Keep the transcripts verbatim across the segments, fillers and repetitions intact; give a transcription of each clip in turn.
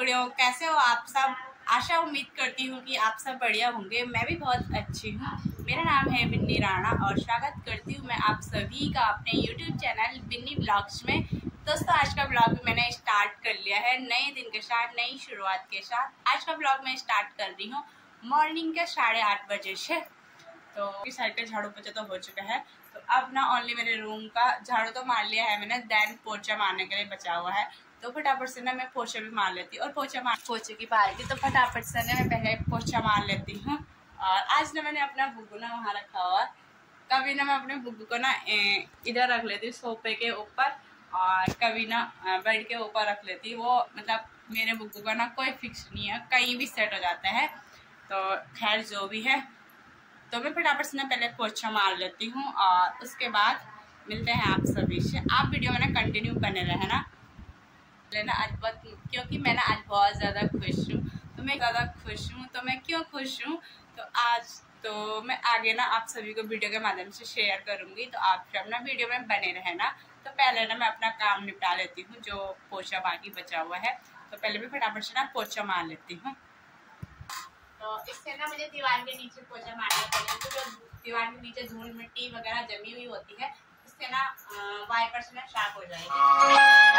पगड़ियों, कैसे हो आप सब। आशा उम्मीद करती हूँ कि आप सब बढ़िया होंगे। मैं भी बहुत अच्छी हूँ। मेरा नाम है बिन्नी राणा और स्वागत करती हूँ मैं आप सभी का अपने यूट्यूब चैनल बिन्नी ब्लॉग्स में। दोस्तों, आज का ब्लॉग मैंने स्टार्ट कर लिया है नए दिन के साथ, नई शुरुआत के साथ। आज का ब्लॉग मैं स्टार्ट कर रही हूँ मॉर्निंग के साढ़े आठ बजे से। तो इस साइड का झाड़ू पोछा तो हो चुका है, तो अब ना ओनली मेरे रूम का झाड़ू तो मार लिया है मैंने, देन पोछा मारने के लिए बचा हुआ है। तो फटाफट से ना मैं पोछा भी मार लेती हूँ और पोछा मार पोछे की बात की तो फटाफट से ना मैं पहले पोछा मार लेती हूँ। और आज ना मैंने अपना बुग्गू ना वहाँ रखा हुआ, कभी ना मैं अपने बुग्गू को ना इधर रख लेती हूँ सोफे के ऊपर, और कभी ना बेड के ऊपर रख लेती हूँ। वो मतलब मेरे बुग्गू का ना कोई फिक्स नहीं है, कहीं भी सेट हो जाता है। तो खैर जो भी है, तो मैं फटाफट से ना पहले पोछा मार लेती हूँ और उसके बाद मिलते हैं आप सभी से। आप वीडियो में ना कंटिन्यू बने रहना लेना आज बहुत, क्योंकि मैं ना आज बहुत ज़्यादा खुश हूँ। तो मैं ज़्यादा खुश हूँ तो मैं क्यों खुश हूँ, तो आज तो मैं आगे ना आप सभी को वीडियो के माध्यम से शेयर करूँगी। तो आप सब ना वीडियो में बने रहना। तो पहले ना मैं अपना काम निपटा लेती हूँ, जो पोछा बाकी बचा हुआ है। तो पहले मैं फटाफट से ना पोछा मार लेती हूँ। तो इससे ना मुझे दीवार के नीचे पोछा मारना पड़ेगा, तो जो दीवार के नीचे धूल मिट्टी वगैरह जमी हुई होती है, इससे ना वाइपर से ना साफ हो जाएगी।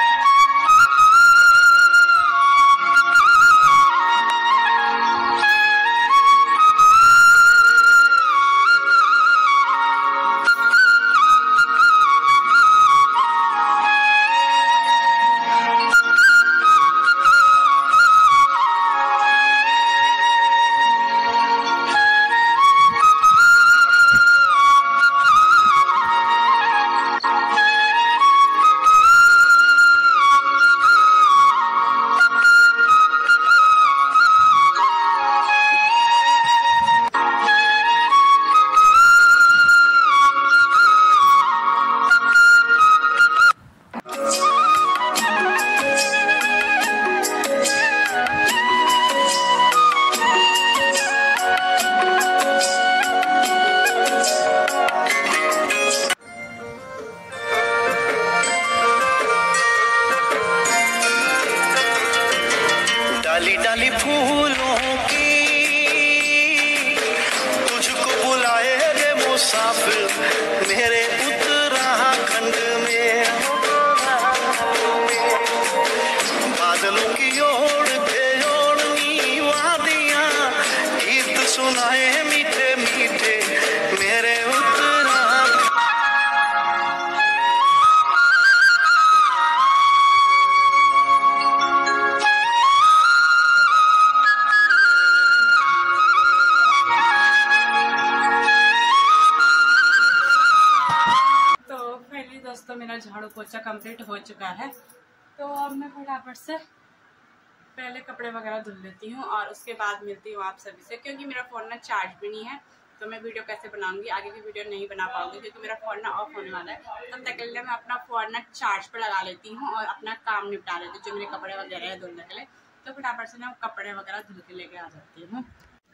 डाली डाली फूलों की तुझको बुलाए रे मुसाफिर मेरे उत्तराखंड में। बादलों की ओर बेओढ़नी वादियां गीत सुनाए मीठे मीठे मेरे उत्तराखंड। दोस्तों, मेरा झाड़ू पोछा कंप्लीट हो चुका है। तो अब मैं फटाफट से पहले कपड़े वगैरह धुल लेती हूँ और उसके बाद मिलती हूँ आप सभी से, क्योंकि मेरा फ़ोन ना चार्ज भी नहीं है। तो मैं वीडियो कैसे बनाऊंगी, आगे की वीडियो नहीं बना पाऊंगी क्योंकि मेरा फ़ोन ना ऑफ होने वाला है। तब तक के लिए मैं अपना फ़ोन ना चार्ज पर लगा लेती हूँ और अपना काम निपटा लेती हूँ, जो मेरे कपड़े वगैरह है धुलने के लिए। तो फटाफट से ना कपड़े वगैरह धुल के लेके आ जाती हूँ।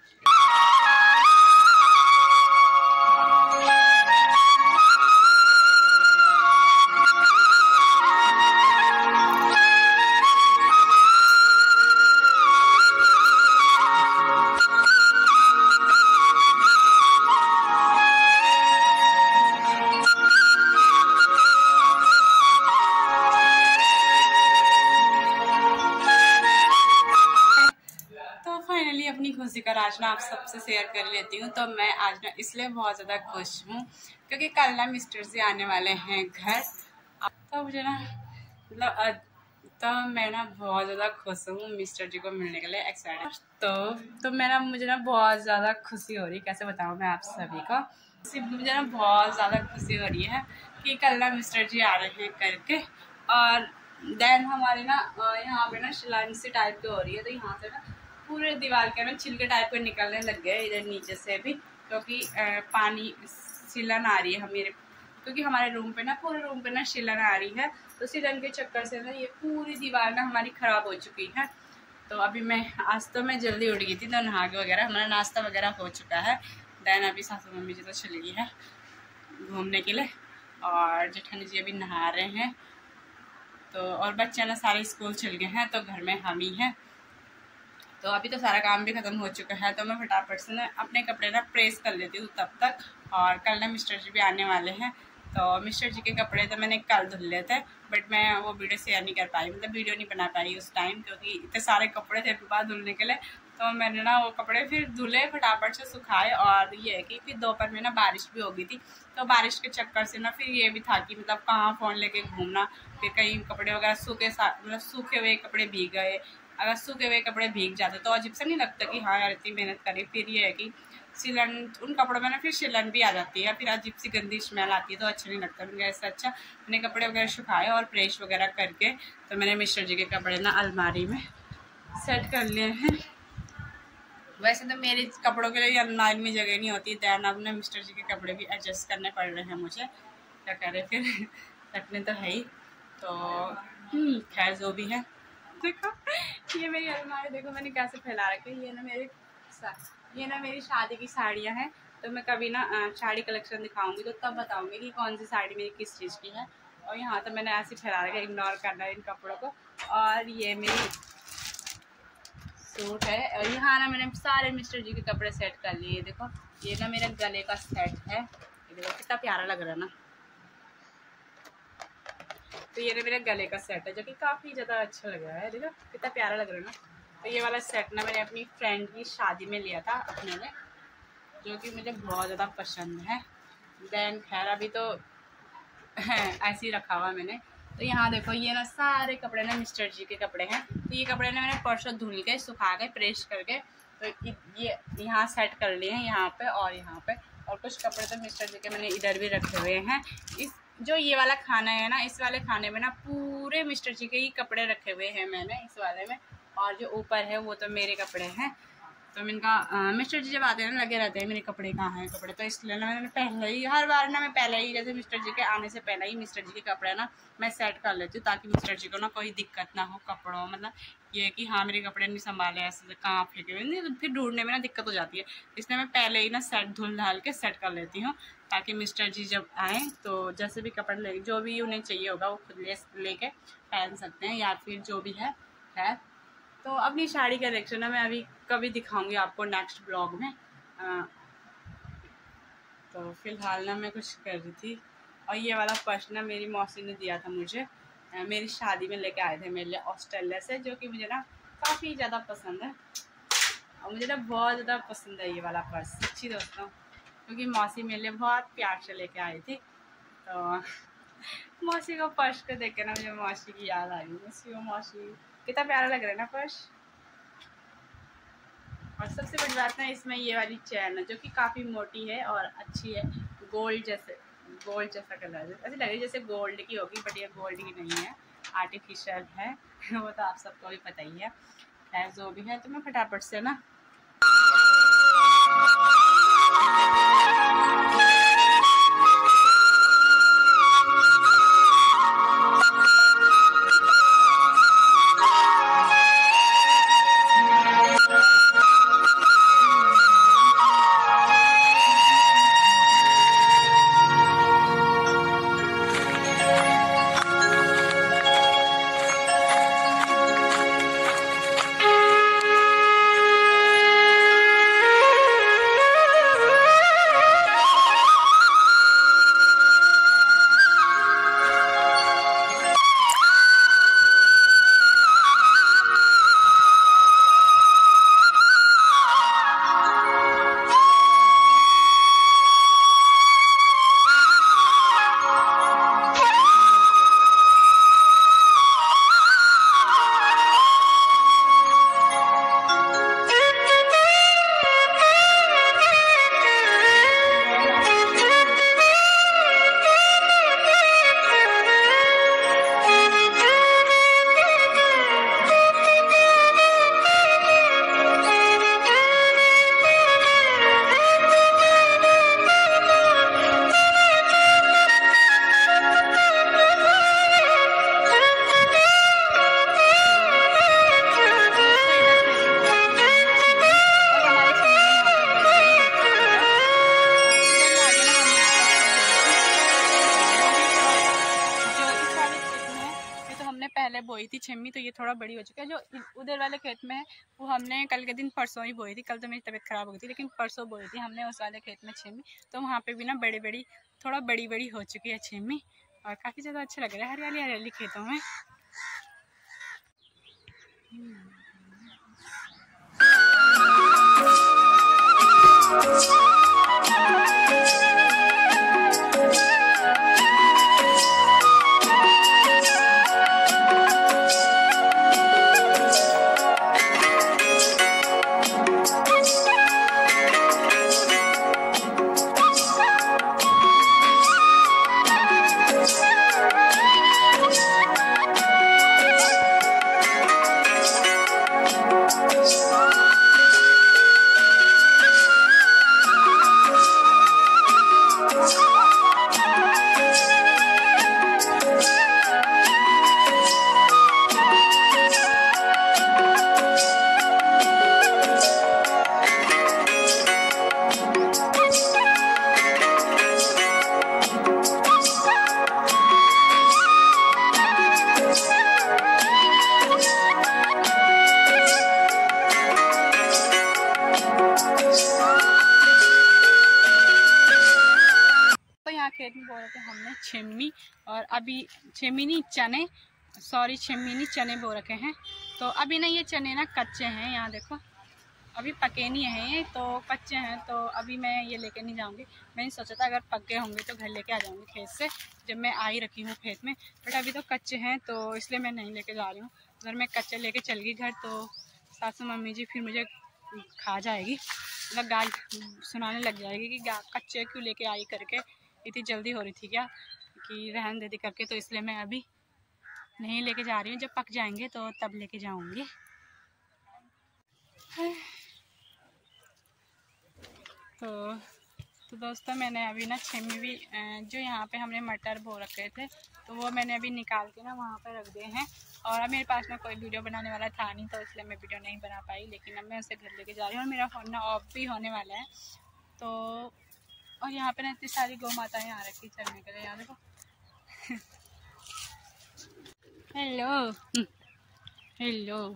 अपनी खुशी का राज ना आप सबसे शेयर कर लेती हूँ। तो मैं आज ना इसलिए बहुत ज़्यादा खुश हूँ क्योंकि कल ना मिस्टर जी आने वाले हैं घर। तो मुझे ना मतलब तो मैं ना बहुत ज़्यादा खुश हूँ मिस्टर जी को मिलने के लिए एक्साइटेड। तो तो मैं ना मुझे ना बहुत ज़्यादा खुशी हो रही है, कैसे बताऊँ मैं आप सभी को। मुझे ना बहुत ज़्यादा खुशी हो रही है कि कल ना मिस्टर जी आ रहे हैं करके। और देन हमारे ना यहाँ पे ना शिलान्सी टाइप की हो रही है, तो यहाँ से ना पूरे दीवार के ना छिलके टाइप के निकलने लग गए इधर नीचे से भी, क्योंकि पानी सिलन आ रही है मेरे, क्योंकि हमारे रूम पे ना पूरे रूम पे ना सिलन आ रही है। तो सिलन के चक्कर से ना ये पूरी दीवार ना हमारी ख़राब हो चुकी है। तो अभी मैं आज तो मैं जल्दी उठ गई थी, तो नहा के वगैरह हमारा नाश्ता वगैरह हो चुका है। देन अभी सासू मम्मी जी तो चली गई है घूमने के लिए और जेठानी जी अभी नहा रहे हैं। तो और बच्चे ना सारे स्कूल चल गए हैं, तो घर में हम ही हैं। तो अभी तो सारा काम भी ख़त्म हो चुका है, तो मैं फटाफट से ना अपने कपड़े ना प्रेस कर लेती हूँ तब तक। और कल ना मिस्टर जी भी आने वाले हैं, तो मिस्टर जी के कपड़े तो मैंने कल धुल लिए थे, बट मैं वो वीडियो शेयर नहीं कर पाई, मतलब वीडियो नहीं बना पाई उस टाइम, क्योंकि इतने सारे कपड़े थे बाहर धुलने के लिए। तो मैंने ना वो कपड़े फिर धुले, फटाफट से सुखाए। और ये है कि फिर दोपहर में ना बारिश भी हो गई थी, तो बारिश के चक्कर से ना फिर ये भी था कि मतलब कहाँ फ़ोन लेके घूमना, फिर कहीं कपड़े वगैरह सूखे मतलब सूखे हुए कपड़े भीग गए। अगर सूखे हुए कपड़े भीग जाते तो अजीब सा नहीं लगता कि हाँ यार इतनी मेहनत करी। फिर ये है कि सिलन उन कपड़ों में ना फिर सिलन भी आ जाती है, फिर अजीब सी गंदी स्मेल आती है, तो अच्छा नहीं लगता। मैंने ऐसा अच्छा मैंने कपड़े वगैरह सुखाए और प्रेस वगैरह करके तो मैंने मिस्टर जी के कपड़े ना अलमारी में सेट कर लिए हैं। वैसे तो मेरे कपड़ों के लिए अलमारी में जगह नहीं होती, दैन अब ना मिस्टर जी के कपड़े भी एडजस्ट करने पड़ रहे हैं मुझे, क्या करें फिर रखने तो है ही। तो खैर जो भी है, देखो ये मेरी अलमारी देखो मैंने कैसे फैला रखी है। ये ना मेरे ये ना मेरी शादी की साड़ियाँ हैं, तो मैं कभी ना साड़ी कलेक्शन दिखाऊंगी तो तब बताऊंगी कि कौन सी साड़ी मेरी किस चीज़ की है। और यहाँ तो मैंने ऐसे फैला रखा है, इग्नोर करना है इन कपड़ों को। और ये मेरी सूट है, और यहाँ ना मैंने सारे मिस्टर जी के कपड़े सेट कर लिए। देखो ये ना मेरा गले का सेट है, ये देखो कितना प्यारा लग रहा है ना। तो ये ना मेरा गले का सेट है जो कि काफ़ी ज़्यादा अच्छा लग रहा है, देखो कितना प्यारा लग रहा है ना। तो ये वाला सेट ना मैंने अपनी फ्रेंड की शादी में लिया था अपने में, जो कि मुझे बहुत ज़्यादा पसंद है। देन खैर अभी तो ऐसे ही रखा हुआ मैंने। तो यहाँ देखो ये ना सारे कपड़े ना मिस्टर जी के कपड़े हैं, तो ये कपड़े ना मैंने परसों धुल के सुखा के प्रेस करके तो ये यहाँ सेट कर लिए हैं, यहाँ पे और यहाँ पे। और कुछ कपड़े तो मिस्टर जी के मैंने इधर भी रखे हुए हैं। इस जो ये वाला खाना है ना, इस वाले खाने में ना पूरे मिस्टर जी के ही कपड़े रखे हुए हैं मैंने इस वाले में, और जो ऊपर है वो तो मेरे कपड़े हैं। तो इनका मिस्टर जी जब आते हैं ना लगे रहते हैं मेरे कपड़े कहाँ हैं कपड़े, तो इसलिए ना मैंने पहले ही हर बार ना मैं पहले ही जैसे मिस्टर जी के आने से पहले ही मिस्टर जी के कपड़े ना मैं सेट कर लेती हूँ, ताकि मिस्टर जी को ना कोई दिक्कत ना हो कपड़ों, मतलब ये कि हाँ मेरे कपड़े नहीं संभाले ऐसे कहाँ फेंके हुए, नहीं तो फिर ढूंढने में ना दिक्कत हो जाती है। इसलिए मैं पहले ही ना सेट धुल धाल के सेट कर लेती हूँ, ताकि मिस्टर जी जब आएँ तो जैसे भी कपड़े ले जो भी उन्हें चाहिए होगा वो खुद ले लेके पहन सकते हैं, या फिर जो भी है है। तो अपनी साड़ी कलेक्शन ना मैं अभी कभी दिखाऊंगी आपको नेक्स्ट ब्लॉग में। आ, तो फिलहाल ना मैं कुछ कर रही थी। और ये वाला पर्स ना मेरी मौसी ने दिया था मुझे, आ, मेरी शादी में लेके आए थे मेरे लिए ऑस्ट्रेलिया से, जो कि मुझे ना काफ़ी ज़्यादा पसंद है, और मुझे ना बहुत ज़्यादा पसंद है ये वाला पर्स सच्ची दोस्तों, क्योंकि मौसी मेरे लिए बहुत प्यार से लेके आई थी। तो मौसी को पर्स को देख के ना मुझे मौसी की याद आ गई। मौसी को मौसी कितना प्यारा लग रहा है ना पर्स। और सबसे बड़ी बात है इसमें ये वाली चैन है जो कि काफ़ी मोटी है और अच्छी है, गोल्ड जैसे गोल्ड जैसा कलर ऐसे लग रही है जैसे गोल्ड की होगी, बट ये गोल्ड की नहीं है, आर्टिफिशियल है वो तो आप सबको भी पता ही है। खैर जो भी है, तो मैं फटाफट से ना बोई थी छिम्मी, तो ये थोड़ा बड़ी हो चुकी है। जो उधर वाले खेत में है वो हमने कल के दिन परसों ही बोई थी। कल तो मेरी तबीयत ख़राब हो गई थी, लेकिन परसों बोई थी हमने उस वाले खेत में छिम्मी। तो वहाँ पे भी ना बड़ी बड़ी थोड़ा बड़ी बड़ी हो चुकी है छिम्मी, और काफ़ी ज़्यादा अच्छा लग रहा है हरियाली हरियाली खेतों में। खेत में बो रखे हमने छिम्मी, और अभी छिम्मी नहीं चने, सॉरी छिम्मी नहीं चने बो रखे हैं। तो अभी ना ये चने ना कच्चे हैं, यहाँ देखो अभी पके नहीं हैं ये, तो कच्चे हैं। तो अभी मैं ये लेके नहीं जाऊँगी। मैंने सोचा था अगर पक गए होंगे तो घर लेके आ जाऊँगी खेत से, जब मैं आई रखी हूँ खेत में। बट अभी तो कच्चे हैं तो इसलिए मैं नहीं लेके जा रही हूँ। अगर मैं कच्चे लेके चल गई घर तो सासू मम्मी जी फिर मुझे खा जाएगी, मतलब गाल सुनाने लग जाएगी कि कच्चे क्यों लेके आई करके, इतनी जल्दी हो रही थी क्या कि रहन दे दी करके। तो इसलिए मैं अभी नहीं लेके जा रही हूँ, जब पक जाएंगे तो तब लेके जाऊँगी। तो तो दोस्तों मैंने अभी ना छिम्मी भी, जो यहाँ पे हमने मटर बो रखे थे तो वो मैंने अभी निकाल के ना वहाँ पे रख दिए हैं। और अब मेरे पास में कोई वीडियो बनाने वाला था नहीं, तो इसलिए मैं वीडियो नहीं बना पाई। लेकिन अब मैं उसे घर लेके जा रही हूँ और मेरा फ़ोन ना ऑफ भी होने वाला है। तो और यहाँ पे ना इतनी सारी गौ माताएं आ रखी चलने के लिए, यहाँ देखो। हेलो हेलो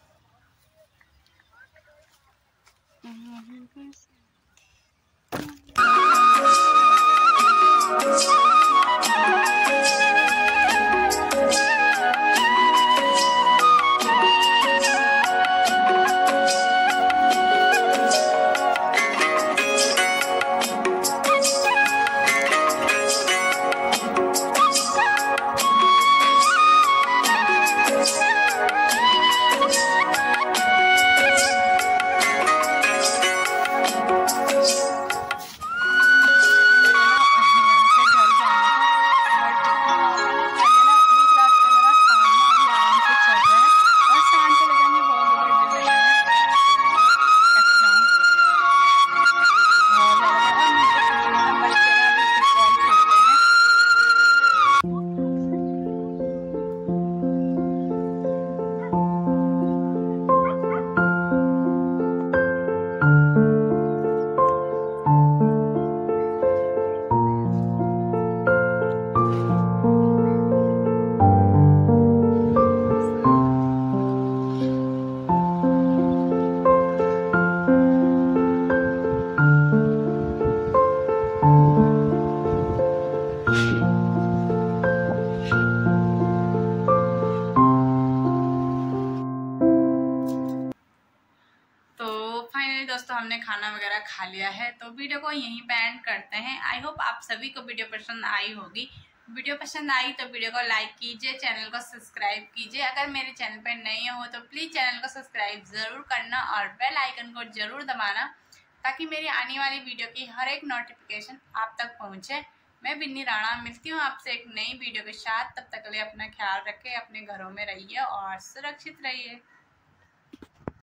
दोस्तों हमने खाना वगैरह खा लिया है, तो वीडियो को यहीं पे एंड करते हैं। आई होप आप सभी को वीडियो पसंद आई होगी। वीडियो पसंद आई तो वीडियो को लाइक कीजिए, चैनल को सब्सक्राइब कीजिए। अगर मेरे चैनल पर नए हो तो प्लीज़ चैनल को सब्सक्राइब ज़रूर करना और बेल आइकन को ज़रूर दबाना, ताकि मेरी आने वाली वीडियो की हर एक नोटिफिकेशन आप तक पहुँचे। मैं बिन्नी राणा मिलती हूँ आपसे एक नई वीडियो के साथ। तब तक के लिए अपना ख्याल रखें, अपने घरों में रहिए और सुरक्षित रहिए।